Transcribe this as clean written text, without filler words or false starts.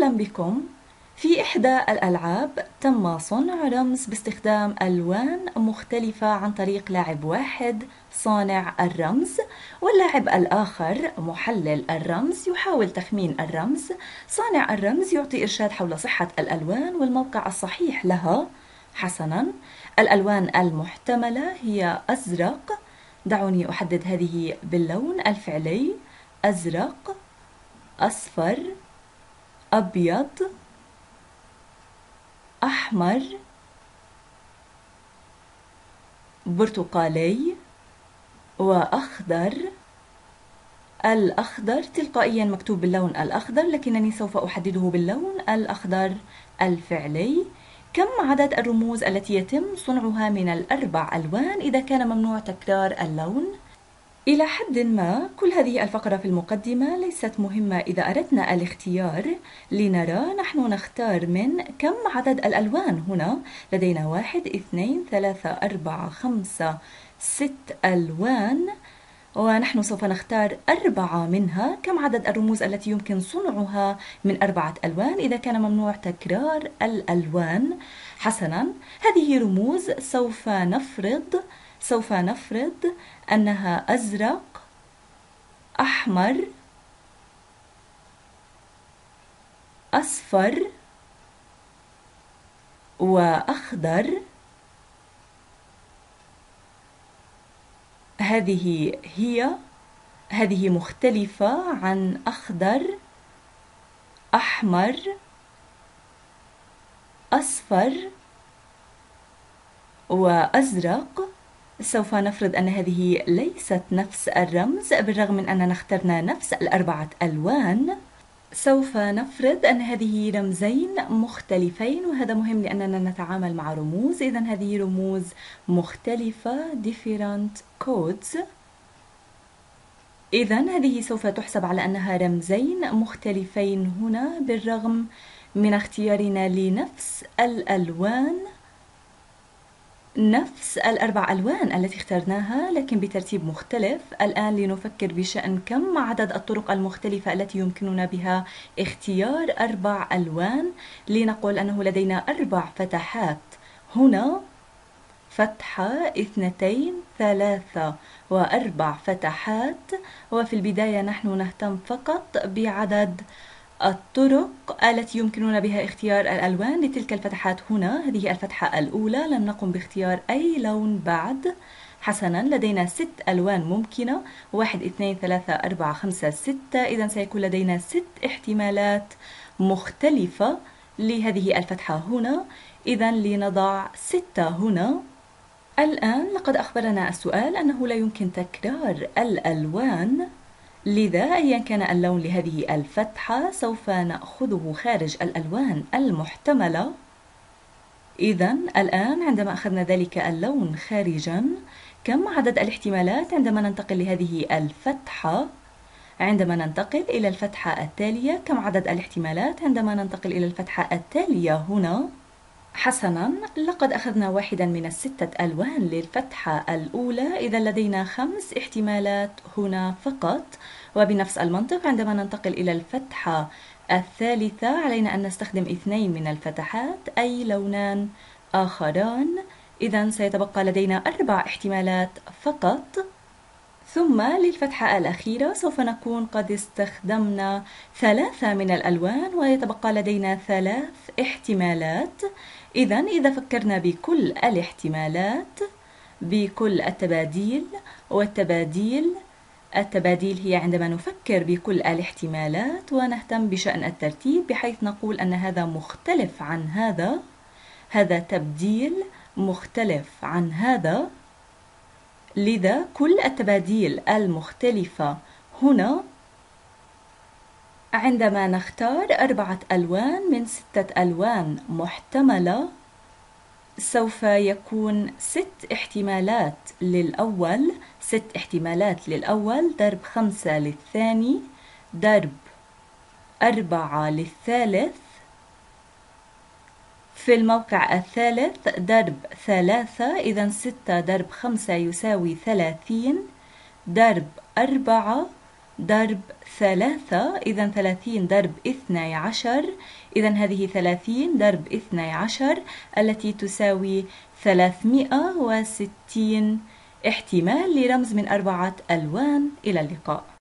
أهلا بكم. في إحدى الألعاب تم صنع رمز باستخدام ألوان مختلفة عن طريق لاعب واحد صانع الرمز، واللاعب الآخر محلل الرمز يحاول تخمين الرمز. صانع الرمز يعطي إرشاد حول صحة الألوان والموقع الصحيح لها. حسناً، الألوان المحتملة هي أزرق، دعوني أحدد هذه باللون الفعلي: أزرق، أصفر، أبيض، أحمر، برتقالي، وأخضر. الأخضر تلقائيا مكتوب باللون الأخضر، لكنني سوف أحدده باللون الأخضر الفعلي. كم عدد الرموز التي يتم صنعها من الأربع ألوان إذا كان ممنوع تكرار اللون؟ إلى حد ما كل هذه الفقرة في المقدمة ليست مهمة إذا أردنا الاختيار. لنرى نحن نختار من كم عدد الألوان. هنا لدينا 1 2 3 4 5 6 ألوان، ونحن سوف نختار 4 منها. كم عدد الرموز التي يمكن صنعها من 4 ألوان إذا كان ممنوع تكرار الألوان؟ حسناً، هذه رموز سوف نفرض أنها أزرق، أحمر، أصفر، وأخضر. هذه مختلفة عن أخضر، أحمر، أصفر، وأزرق. سوف نفرض أن هذه ليست نفس الرمز بالرغم من أننا اخترنا نفس الأربعة ألوان. سوف نفرض أن هذه رمزين مختلفين، وهذا مهم لأننا نتعامل مع رموز، إذن هذه رموز مختلفة different codes. إذن هذه سوف تحسب على أنها رمزين مختلفين هنا بالرغم من اختيارنا لنفس الألوان، نفس الأربع ألوان التي اخترناها لكن بترتيب مختلف. الآن لنفكر بشأن كم عدد الطرق المختلفة التي يمكننا بها اختيار 4 ألوان. لنقول أنه لدينا 4 فتحات. هنا فتحة، 2، 3، و4 فتحات. وفي البداية نحن نهتم فقط بعدد الطرق التي يمكننا بها اختيار الألوان لتلك الفتحات. هنا هذه الفتحة الأولى لم نقم باختيار أي لون بعد. حسناً، لدينا 6 ألوان ممكنة: 1 2 3 4 5 6. إذن سيكون لدينا 6 احتمالات مختلفة لهذه الفتحة هنا. إذن لنضع 6 هنا. الآن لقد أخبرنا السؤال أنه لا يمكن تكرار الألوان، لذا أيا كان اللون لهذه الفتحة سوف نأخذه خارج الألوان المحتملة. إذن الآن عندما أخذنا ذلك اللون خارجا، كم عدد الاحتمالات عندما ننتقل لهذه الفتحة؟ عندما ننتقل إلى الفتحة التالية، كم عدد الاحتمالات عندما ننتقل إلى الفتحة التالية هنا؟ حسناً، لقد أخذنا واحداً من ال6 ألوان للفتحة الأولى، إذا لدينا 5 احتمالات هنا فقط. وبنفس المنطق عندما ننتقل إلى الفتحة الثالثة علينا أن نستخدم 2 من الفتحات، أي لونان آخران. إذن سيتبقى لدينا 4 احتمالات فقط. ثم للفتحة الأخيرة سوف نكون قد استخدمنا 3 من الألوان ويتبقى لدينا 3 احتمالات. إذن إذا فكرنا بكل الاحتمالات، بكل التباديل التباديل هي عندما نفكر بكل الاحتمالات ونهتم بشأن الترتيب بحيث نقول أن هذا مختلف عن هذا، هذا تبديل مختلف عن هذا. لذا كل التباديل المختلفة هنا عندما نختار 4 ألوان من 6 ألوان محتملة سوف يكون 6 احتمالات للأول، 6 احتمالات للأول ضرب 5 للثاني ضرب 4 للثالث في الموقع الثالث ضرب 3. إذن 6 ضرب 5 يساوي 30 ضرب 4 ضرب 3، إذا 30 ضرب 12، إذا هذه 30 ضرب 12 التي تساوي 360 احتمال لرمز من 4 ألوان. إلى اللقاء.